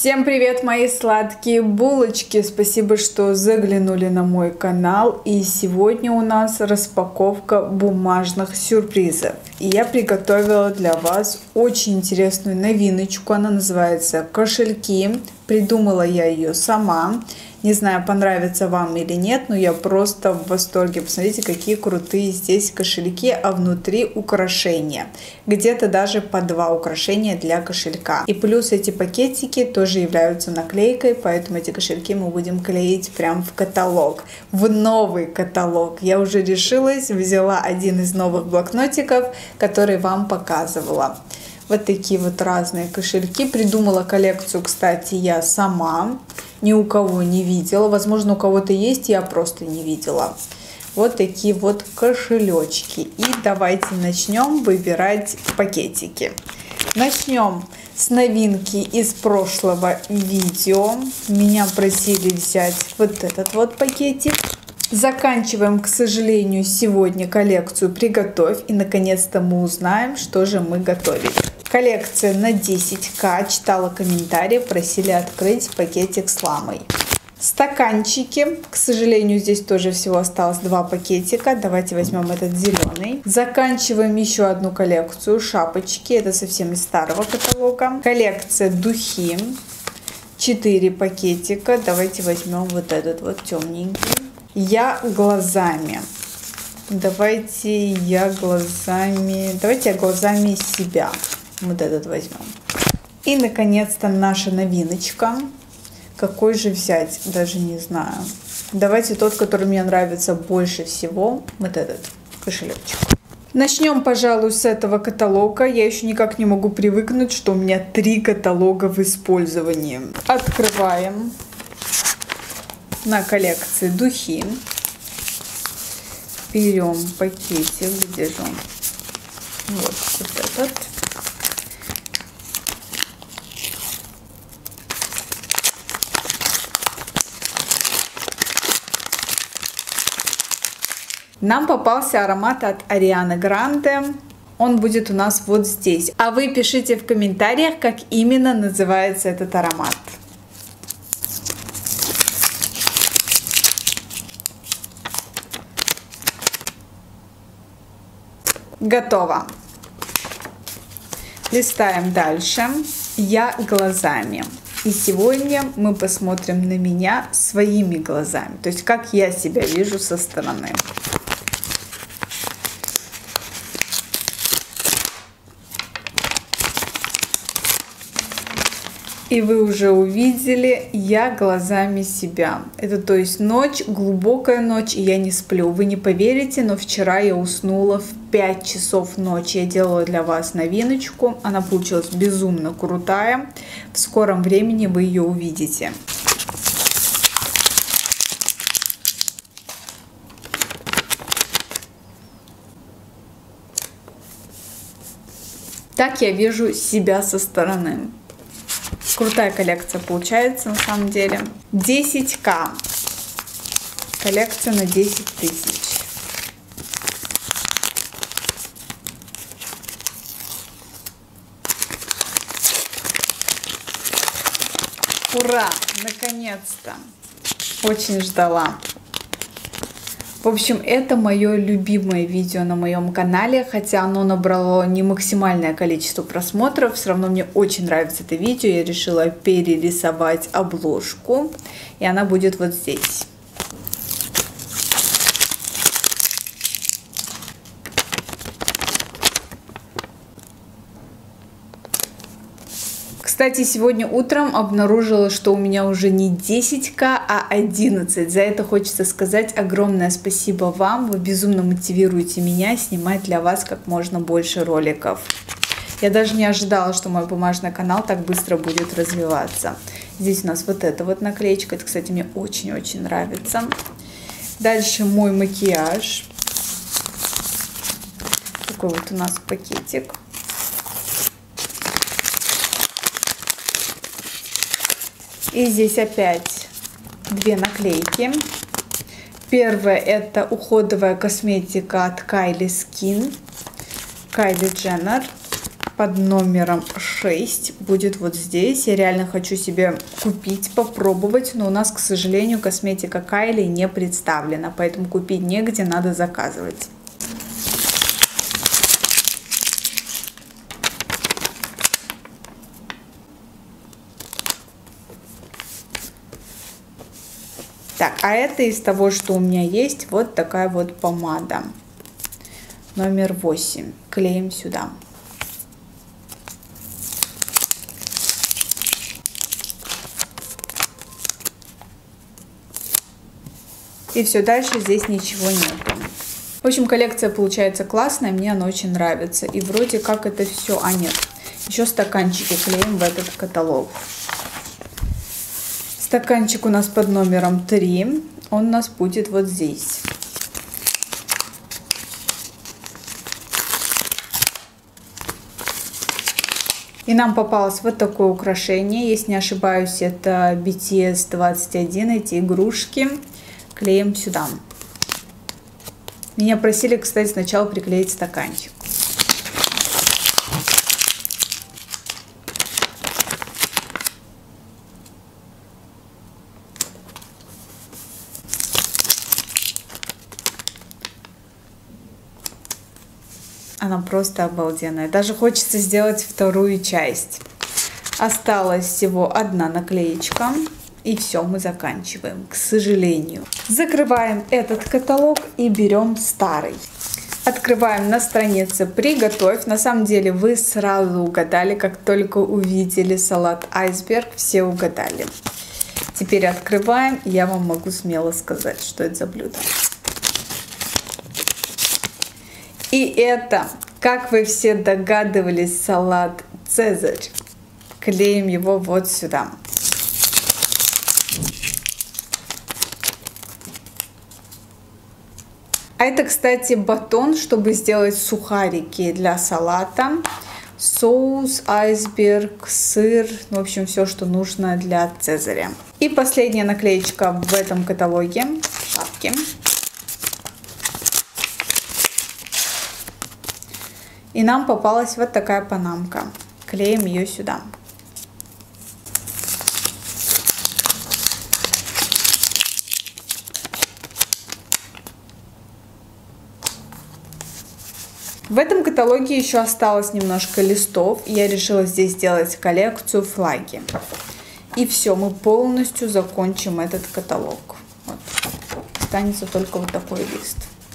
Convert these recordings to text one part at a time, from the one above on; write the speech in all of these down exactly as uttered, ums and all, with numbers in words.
Всем привет, мои сладкие булочки! Спасибо, что заглянули на мой канал. И сегодня у нас распаковка бумажных сюрпризов. И я приготовила для вас очень интересную новиночку. Она называется кошельки. Придумала я ее сама. Не знаю, понравится вам или нет, но я просто в восторге. Посмотрите, какие крутые здесь кошельки, а внутри украшения. Где-то даже по два украшения для кошелька. И плюс эти пакетики тоже являются наклейкой, поэтому эти кошельки мы будем клеить прям в каталог. В новый каталог. Я уже решилась, взяла один из новых блокнотиков, который вам показывала. Вот такие вот разные кошельки. Придумала коллекцию, кстати, я сама. Ни у кого не видела. Возможно, у кого-то есть, я просто не видела. Вот такие вот кошелечки. И давайте начнем выбирать пакетики. Начнем с новинки из прошлого видео. Меня просили взять вот этот вот пакетик. Заканчиваем, к сожалению, сегодня коллекцию «Приготовь». И наконец-то мы узнаем, что же мы готовили. Коллекция на десять ка. Читала комментарии, просили открыть пакетик с ламой. Стаканчики. К сожалению, здесь тоже всего осталось два пакетика. Давайте возьмем этот зеленый. Заканчиваем еще одну коллекцию. Шапочки. Это совсем из старого каталога. Коллекция духи. четыре пакетика. Давайте возьмем вот этот вот темненький. Я глазами. Давайте я глазами. Давайте я глазами себя. Вот этот возьмем. И, наконец-то, наша новиночка. Какой же взять? Даже не знаю. Давайте тот, который мне нравится больше всего. Вот этот кошелечек. Начнем, пожалуй, с этого каталога. Я еще никак не могу привыкнуть, что у меня три каталога в использовании. Открываем. На коллекции духи. Берем пакетик. Где же он? Вот, вот этот. Нам попался аромат от Арианы Гранде. Он будет у нас вот здесь. А вы пишите в комментариях, как именно называется этот аромат. Готово. Листаем дальше. Я глазами. И сегодня мы посмотрим на меня своими глазами. То есть, как я себя вижу со стороны. И вы уже увидели, я глазами себя. Это то есть ночь, глубокая ночь, и я не сплю. Вы не поверите, но вчера я уснула в пять часов ночи. Я делала для вас новиночку. Она получилась безумно крутая. В скором времени вы ее увидите. Так я вижу себя со стороны. Крутая коллекция получается на самом деле. десять ка. Коллекция на десять тысяч. Ура! Наконец-то! Очень ждала. В общем, это мое любимое видео на моем канале, хотя оно набрало не максимальное количество просмотров, все равно мне очень нравится это видео, я решила перерисовать обложку, и она будет вот здесь. Кстати, сегодня утром обнаружила, что у меня уже не десять ка, а одиннадцать. За это хочется сказать огромное спасибо вам. Вы безумно мотивируете меня снимать для вас как можно больше роликов. Я даже не ожидала, что мой бумажный канал так быстро будет развиваться. Здесь у нас вот эта вот наклеечка. Это, кстати, мне очень-очень нравится. Дальше мой макияж. Такой вот у нас пакетик. И здесь опять две наклейки. Первая — это уходовая косметика от Kylie Skin. Kylie Jenner под номером шесть будет вот здесь. Я реально хочу себе купить, попробовать, но у нас, к сожалению, косметика Кайли не представлена, поэтому купить негде, надо заказывать. Так, а это из того, что у меня есть, вот такая вот помада. Номер восемь. Клеим сюда. И все, дальше здесь ничего нет. В общем, коллекция получается классная, мне она очень нравится. И вроде как это все... А, нет. Еще стаканчики клеим в этот каталог. Стаканчик у нас под номером три. Он у нас будет вот здесь. И нам попалось вот такое украшение. Если не ошибаюсь, это би ти эс двадцать один. Эти игрушки. Клеим сюда. Меня просили, кстати, сначала приклеить стаканчик. Она просто обалденная. Даже хочется сделать вторую часть. Осталась всего одна наклеечка. И все, мы заканчиваем, к сожалению. Закрываем этот каталог и берем старый. Открываем на странице «Приготовь». На самом деле вы сразу угадали, как только увидели салат айсберг, все угадали. Теперь открываем, и я вам могу смело сказать, что это за блюдо. И это, как вы все догадывались, салат «Цезарь». Клеим его вот сюда. А это, кстати, батон, чтобы сделать сухарики для салата. Соус, айсберг, сыр, в общем, все, что нужно для Цезаря. И последняя наклеечка в этом каталоге. Шапки. И нам попалась вот такая панамка. Клеим ее сюда. В этом каталоге еще осталось немножко листов. Я решила здесь сделать коллекцию флаги. И все, мы полностью закончим этот каталог. Вот. Останется только вот такой лист.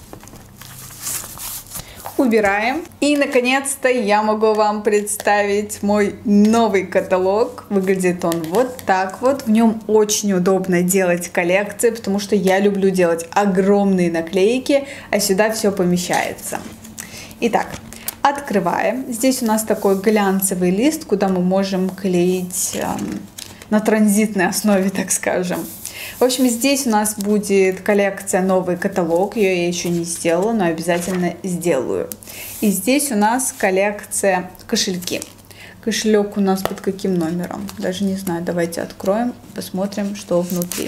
Убираем. И, наконец-то, я могу вам представить мой новый каталог. Выглядит он вот так вот. В нем очень удобно делать коллекции, потому что я люблю делать огромные наклейки, а сюда все помещается. Итак, открываем. Здесь у нас такой глянцевый лист, куда мы можем клеить э, на транзитной основе, так скажем. В общем, здесь у нас будет коллекция «Новый каталог». Ее я еще не сделала, но обязательно сделаю. И здесь у нас коллекция «Кошельки». Кошелек у нас под каким номером? Даже не знаю. Давайте откроем, посмотрим, что внутри.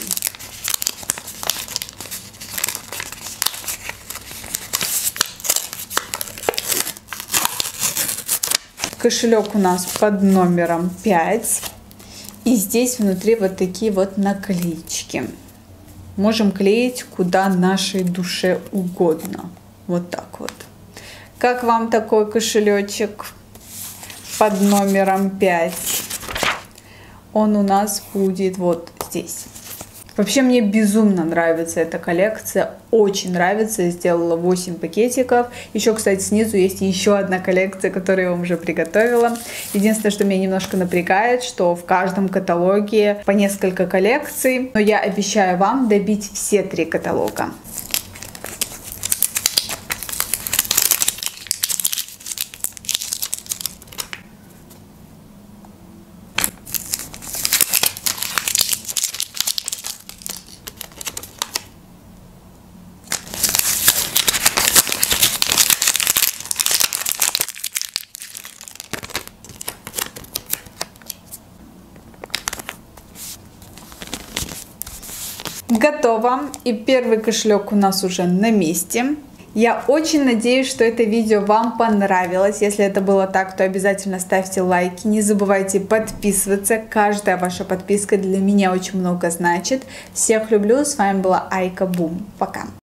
Кошелек у нас под номером пять. И здесь внутри вот такие вот наклеечки. Можем клеить куда нашей душе угодно. Вот так вот. Как вам такой кошелечек под номером пять? Он у нас будет вот здесь. Вообще мне безумно нравится эта коллекция, очень нравится. Я сделала восемь пакетиков. Еще, кстати, снизу есть еще одна коллекция, которую я вам уже приготовила. Единственное, что меня немножко напрягает, что в каждом каталоге по несколько коллекций. Но я обещаю вам добить все три каталога. Готово. И первый кошелек у нас уже на месте. Я очень надеюсь, что это видео вам понравилось. Если это было так, то обязательно ставьте лайки. Не забывайте подписываться. Каждая ваша подписка для меня очень много значит. Всех люблю. С вами была Айка Бум. Пока.